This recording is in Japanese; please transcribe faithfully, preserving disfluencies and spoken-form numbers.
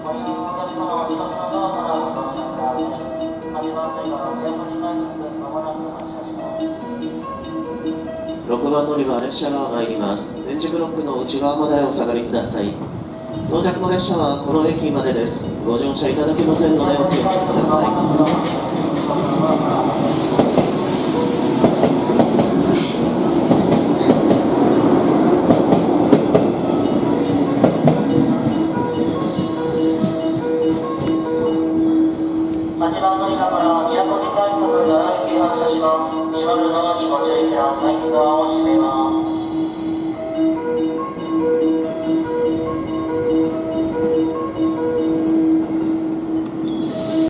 ろくばん乗り場列車が参ります。電磁ブロックの内側までお下がりください。到着の列車はこの駅までです。ご乗車いただけませんのでお気をつけください。 はちばん乗り場から宮古寺快速奈良行き発車します。閉まるのにご注意ください。ドアを閉めます。